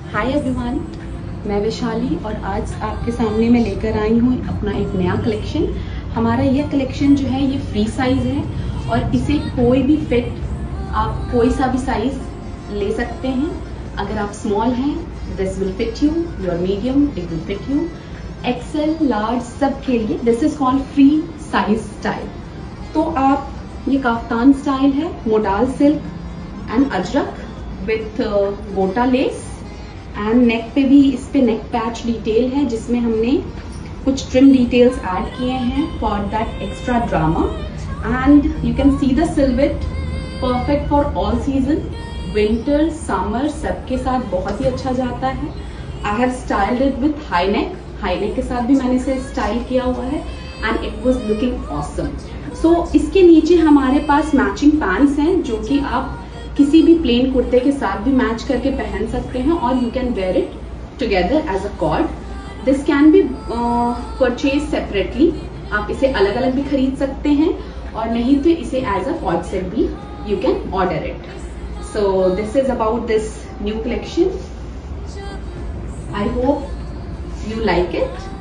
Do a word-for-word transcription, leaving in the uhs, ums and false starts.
Hi everyone, मैं वैशाली और आज आपके सामने मैं लेकर आई हूँ अपना एक नया कलेक्शन। हमारा यह कलेक्शन जो है ये फ्री साइज है और इसे कोई भी फिट, आप कोई सा भी साइज ले सकते हैं। अगर आप स्मॉल हैं this will fit you, your medium it will fit you, XL large सब के लिए this is called free size style. तो आप ये काफ्तान स्टाइल है, modal silk and ajrak with gota lace and neck पे भी इस पे नेक पैच डिटेल है जिसमें हमने कुछ ट्रिम डिटेल्स ऐड किए हैं for that extra drama. And you can see the silhouette, perfect for all season, winter summer सबके साथ बहुत ही अच्छा जाता है। I have styled it with high neck, high neck के साथ भी मैंने इसे स्टाइल किया हुआ है and it was looking awesome. So इसके नीचे हमारे पास मैचिंग पैंट्स हैं जो कि आप किसी भी प्लेन कुर्ते के साथ भी मैच करके पहन सकते हैं और you can wear it together as a cord. This can be purchase separately, आप इसे अलग अलग भी खरीद सकते हैं और नहीं तो इसे एज अ कॉर्ड सेट भी you can order it. So this is about this new collection. I hope you like it.